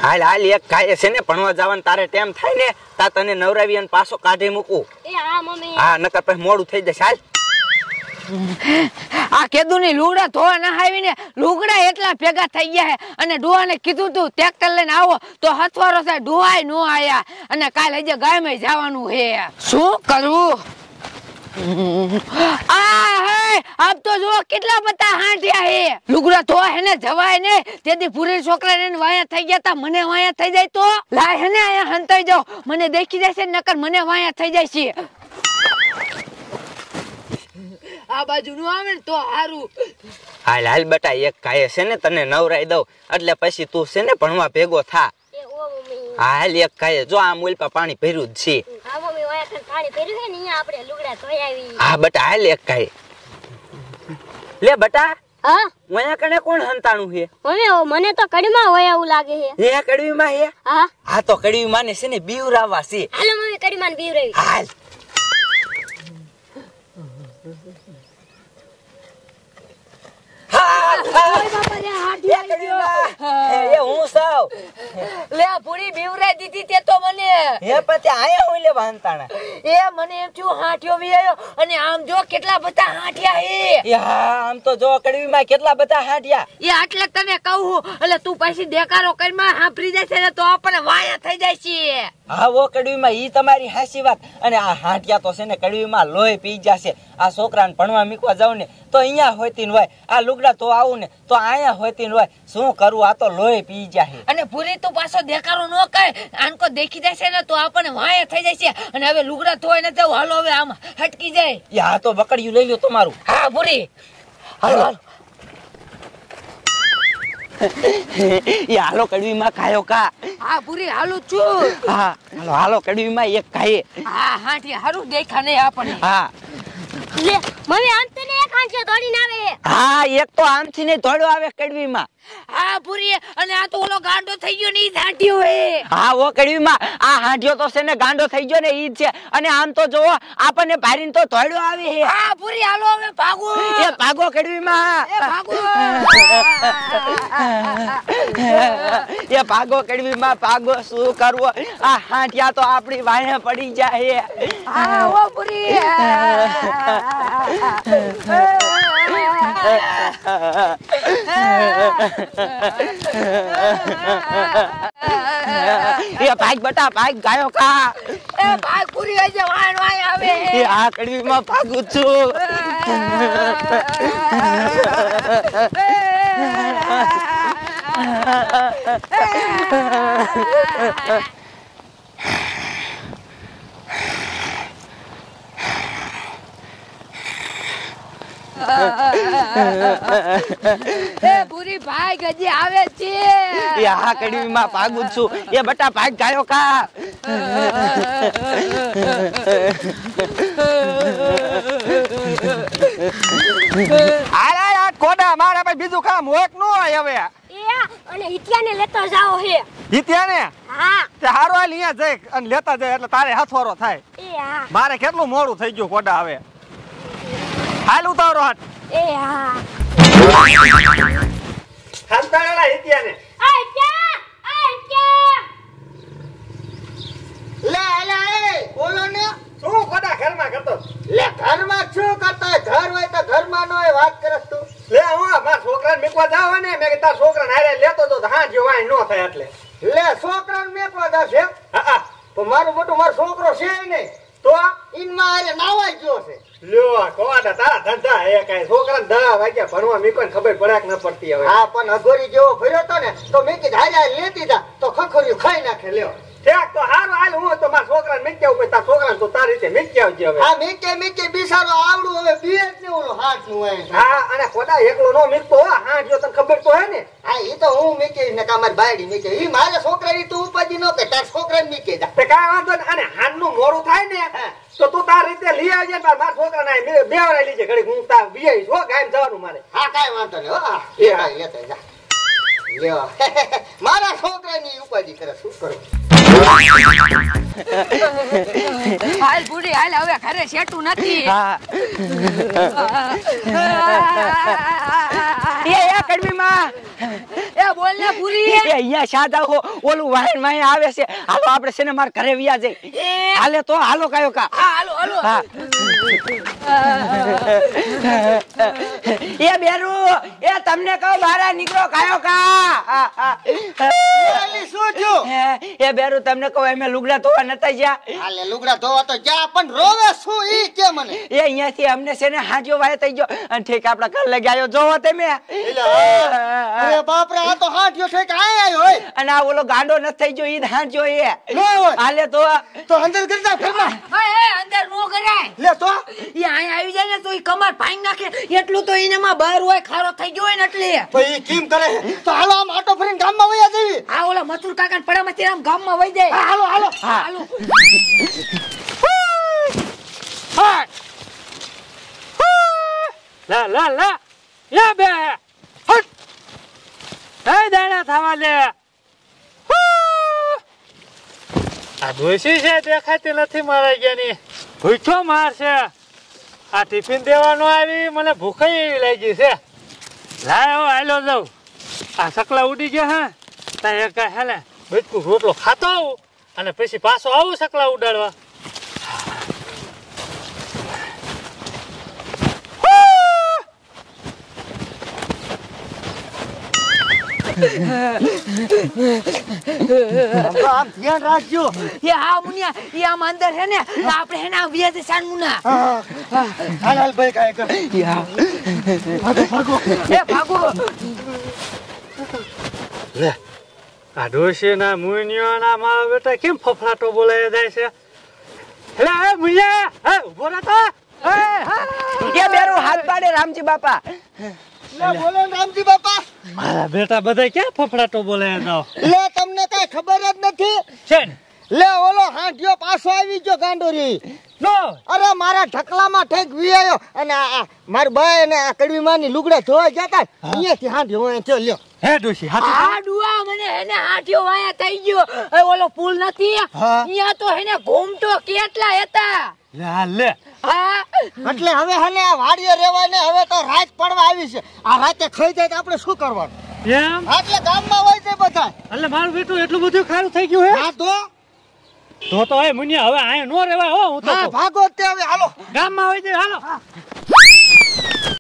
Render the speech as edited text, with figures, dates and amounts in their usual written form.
હાલ હાલ એક કાય છે ને ભણવા જવાનું તારે ટાઈમ થાય ને તા તને નવરાવી અને પાછો કાઢી મૂકું. એ હા મમ્મી. હા નકર પછી મોડું થઈ જશે. હાલ આ કેદુની લુગડા ધોવા ના આવીને લુગડા એટલા ભેગા થઈ ગયા હે અને ડોહાને કીધું તું ટ્રેક્ટર લઈને આવો તો હથવારો થાય ડોહાય નો આયા અને કાલ હજે ગાયમાં જવાનું હે. શું કરવું? આપ તો જો કેટલા બધા હાંઠિયા હે. લુગડા ધોવા હેને જવાય ને તેથી પૂરી છોકરા ને વાયા થઈ ગયા તા મને વાયા થઈ જાય તો લાય હેને આયા હંતાઈ જાવ મને દેખી જશે નકર મને વાયા થઈ જાય છે. આ બાજુ નું આવે ને તો હારું. હાલ હાલ બેટા એક કાય છે ને તને નવરાઈ દઉં એટલે પછી તું છે ને ભણવા ભેગો થા. હાલ એક કાય જો આ મૂલ પર પાણી ભર્યું જ છે. હા મમ્મી વાયા ખાન પાણી ભર્યું છે ને અહીંયા આપણે લુગડા ધોઈ આવી. હા બેટા હાલ એક કાય લે બેટા. હા વયા કને કોણ હંતાણું છે? મમ્મી મને તો કડીમાં હોય એવું લાગે છે. હે કડવીમાં હે? હા હા તો કડવીમાં ને છે ને બીવરાવા છે. હાલો મમ્મી કડીમાં બીવરાવી. હાલ હું સાવ લે પૂરી બીવરાઈ દીધી તે તો મને હે પછી આયા હું લેવા હંતાણા. એ મને એમ થયું હાંઠિયો વી આવ્યો અને આમ જો કેટલા બધા હાંઠિયા હે. એ હા આમ તો જો કડવીમાં કેટલા બધા હાંઠિયા. એ આટલે તને કહું એટલે તું પછી દેકારો કરીમાં હાંભરી જાય છે ને તો આપણને વાયા થઈ જાય છે. હા વો કડવીમાં ઈ તમારી હાસી વાત. અને આ હાંઠિયા તો છે ને કડવીમાં લોહી પી જશે. આ છોકરાને ભણવા મૂકવા જાવ ને તો અહીંયા હોતી હોય આ લુગડા તો આવું ને તો અહીંયા હોતી હોય. શું કરું આ તો લોહી પી જાય. અને પૂરી તું પાછો દેકારો ન કરે આનકો દેખી જાય છે ને તો આપણને વાયા થઈ જાય છે. અને હવે લુગડા ધોઈ ને તો હાલો હવે આમ હટકી જાય. એ હા તો બકડિયું લઈ લ્યો તમારું. હા પૂરી હાલો હાલો એ હાલો કડવીમાં ખાયો કા. હા પૂરી હાલું છું. હા હાલો હાલો કડવીમાં એક ખાઈએ. હા હાંઠી હારું દેખા નહીં આપણને. હા લે મમ્મી આમ તને એક હાંચો દોડીને આવે. હા એક તો આમથી ને ધોડો આવે કડવીમાં. હા પૂરી અને આ તો ઓલો ગાંડો થઈ ગયો ને ઈ હાંઠિયો હે. હા વો કડવીમાં આ હાંઠિયો તો છે ને ગાંડો થઈ ગયો ને ઈ જ છે. અને આમ તો જો આપણને ભારીને તો ધોડો આવે હે. હા પૂરી હાલો હવે ભાગો. એ ભાગો કડવીમાં. એ ભાગો. એ ભાગો કડવીમાં ભાગો. શું કરવો આ હાંઠિયા તો આપણી વાહે પડી જાય. હા ઓ પૂરી. એ ભાગ બટા ભાગ ગાયો કા. એ ભાગ પૂરી આજે વાણ વાય આવે. એ આ કડવીમાં ભાગું છું. એ પૂરી ભાઈ ગજી આવે છે. એ આ કડવીમાં ભાગું છું. એ બટા ભાગ ગાયો કા. કોડા મારા ભાઈ બીજું કામ હોય કે ન હોય હવે. અને હિતિયાને લેતો જાઓ હે. જીત્યા ને હા તે હારો હાલ અહીંયા જઈ અને લેતા જાય એટલે તારે હાથવારો થાય. એ હા મારે કેટલું મોડું થઈ ગયું કોડા હવે. હાલ ઉતારો હાથ. એ હા હંતાણા હિત્યા ને આ હિતિયા લે લે બોલો ને. શું કોડા ઘરમાં કરતો? લે ઘરમાં શું કરતા? ઘર હોય તો ઘરમાં ન હોય વાત કરસ તું. લે હું મારા છોકરાને મેકવા જાવ ને મેં તારા છોકરાને હારે લેતો તો હા જો વાય નો થાય એટલે. લે છોકરાને મેકવા જાશે. હા તો મારું મોટું મારો છોકરો છે ને તો ઈનમાં હારે નાવા ગયો છે. લ્યો કોડા તારા ધંધા હે કઈ છોકરાને 10 વાગ્યા ભણવા મીકોને ખબર પડે કે ન પડતી હવે. હા પણ અઘોરી જેવો ભર્યો તો ને તો મેં કીધું હારે લેતી જા તો ખખોરિયું ખાઈ નાખે. લ્યો ઠેક તો હારું હાલ હું તો મારા છોકરાને મીક્યા ઉપર તારા છોકરાને તો તારી રીતે મીકી આવજે હવે. હા મીકે બિસારો આવડું હવે બીએ જ ને ઓલો હાથ નું હોય. હા અને કોડા એકલો નો મીકતો હા જો તને ખબર તો હે ને. હા ઈ તો હું મીકી ને કામાર બાયડી મીકે. ઈ મારા છોકરાની તું ઉપાધી ન કે તાર છોકરાને મીકે જા. તે કાઈ વાંધો ને અને હાનનું મોડું થાય ને તો તું તાર રીતે લઈ આવજે. મારા છોકરાને બેવરાઈ લીજે ઘડી હું તાર બીઆઈશ હો ગામ જવાનું મારે. હા કાઈ વાંધો નહીં હો. લેતા જા. લ્યો મારા છોકરાની ઉપાધી કરે શું કરું. હાલ પૂરી હાલ હવે ઘરે શેટું નથી. હા એ કડવી માં એ બોલ ને પૂરી એ અહીંયા સાદા હો ઓલું વાહન માં આવે છે હાલો આપણે છે ને માર ઘરે વિયા જઈ હાલે તો હાલો કાયો કા હાલો હાલો હા એ બેરુ એ તમને કહો બારા નીકળો કાયો કા એલી શું થયું? એ બેરુ તમને કહો એમે લુગડા ધોવા નતા ગયા હાલે લુગડા ધોવા તો જા પણ રોવે શું ઈ કે મને એ અહીંયાથી અમને છે ને હાજો વાય થઈ ગયો અને ઠીક આપડા ઘર લઈ આવ્યો જોવો તમે અરે બાપ રે આ તો હાંઠ્યો ઠેક આય હોય અને આ ઓલો ગાંડો ન થઈ ગયો ઈ હાજો એ ન હોય હાલે તો તો અંદર કરી જા ઘરમાં એ અંદર નો કરાય લે તો ઈ અહીં આવી જાય ને તો ઈ કમર ભાંગ નાખે એટલું તો એનામાં બહાર હોય ખારો થઈ ગયો હોય ને એટલે ભાઈ કેમ કરે તો હાલો આમ આટો ફરીને ગામમાં વયા જવી આ ઓલા મથુર કાકા ને પડામાંથી આમ ગામમાં વઈ જાય હાલો હાલો હાલો લા લા લા યા બે હટ એ દાણા થવા લે આ ડોસી છે દેખાતી નથી મારા ગયાની ભૂખ્યો મારશે આ ટિફિન દેવાનો આવી મને ભૂખ એવી લાગી છે લાય હો હાલો જાઉં આ સકલા ઉડી ગયા હા ત્યાં એક હે ને બચકું રોટલો ખાતો આવું અને પછી પાછો આવું સકલા ઉડાડવા આમ ધ્યાન રાખજો એ હા મુનિયા ઈ આમ અંદર હે ને તો આપણે હે ને આ વ્યાજે સાન મુના હાલ હાલ ભાઈ કાય કર એ ભાગો લે આ ડોશી ના મુનિયો ના મારા બેટા કેમ ફફડાટો બોલાય જાય છે લે એ મુનિયા એ ઉભો રહો તો એ બેરુ હાથ પાડે રામજી બાપા લે બોલો રામજી બાપા મારા બેટા બધા ક્યાં ફફડાટો બોલાય જાવ લે તમને કઈ ખબર જ નથી છે ને લે ઓલો હાંઠિયો પાછો આવી ગયો ગાંડોરી નો અરે મારા ઢકલામાં ઠેક વિયાયો અને આ માર બાય અને આ કડવીમાંની લુગડા ધોવા જતા અહીંયાથી હાંઠિયો હોય થયો લ્યો હે ડોશી હાથી આ ડુઆ મને હે ને હાથિયો વાયા થઈ ગયો એ ઓલો પુલ નથી અહીંયા તો હે ને ઘૂમટો કેટલા હતા લે હાલ લે હા એટલે હવે હને આ વાડીએ રહેવાય ને હવે તો રાત પડવા આવી છે આ રાતે ખાઈ જાય તો આપણે શું કરવાનું એમ એટલે ગામમાં હોય છે બધા એટલે મારું બેટું એટલું બધું ખારું થઈ ગયું હે હા તો એ મુનિયા હવે આય નો રેવાય હો હું તો હા ભાગો તે હવે હાલો ગામમાં હોય છે હાલો